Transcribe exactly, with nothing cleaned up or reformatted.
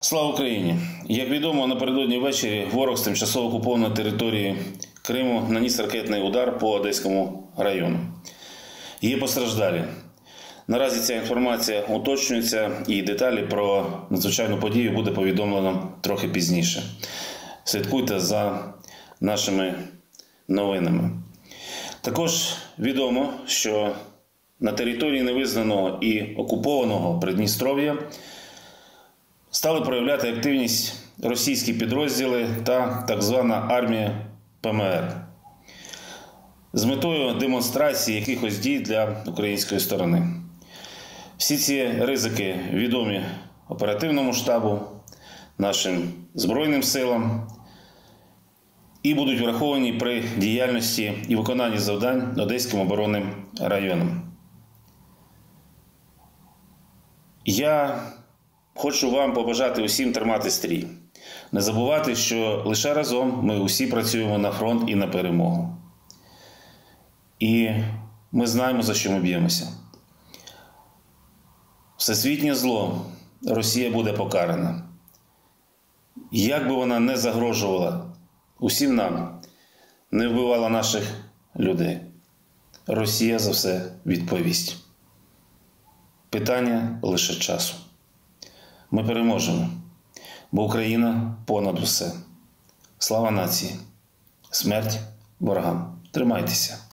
Слава Україні! Як відомо, напередодні ввечері ворог з тимчасово окупованої території Криму наніс ракетний удар по Одеському району. Є постраждалі. Наразі ця інформація уточнюється і деталі про надзвичайну подію буде повідомлено трохи пізніше. Слідкуйте за нашими новинами. Також відомо, що на території невизнаного і окупованого Придністров'я стали проявляти активність російські підрозділи та так звана армія Пе Ем Ер з метою демонстрації якихось дій для української сторони. Всі ці ризики відомі оперативному штабу, нашим Збройним силам і будуть враховані при діяльності і виконанні завдань Одеським оборонним районом. Я хочу вам побажати усім тримати стрій. Не забувати, що лише разом ми усі працюємо на фронт і на перемогу. І ми знаємо, за що ми б'ємося. Всесвітнє зло Росія буде покарана. Як би вона не загрожувала усім нам, не вбивала наших людей, Росія за все відповість. Питання лише часу. Ми переможемо, бо Україна понад усе. Слава нації! Смерть ворогам! Тримайтеся!